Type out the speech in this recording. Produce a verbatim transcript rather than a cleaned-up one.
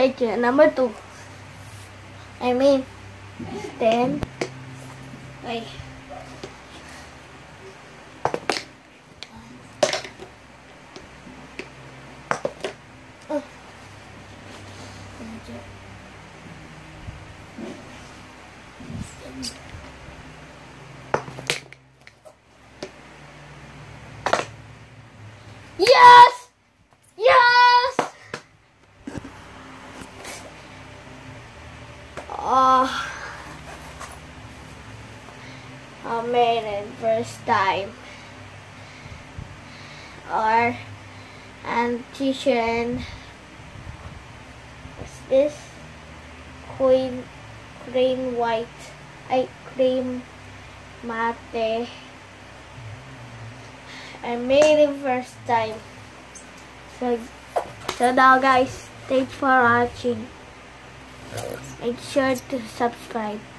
take number two. I mean, ten. Wait. Oh. Yes! Yes! Oh, I made it first time. Or antition. What's this? Queen, cream white. I cream mate. I made it first time. So, so now guys, thanks for watching. Make sure to subscribe.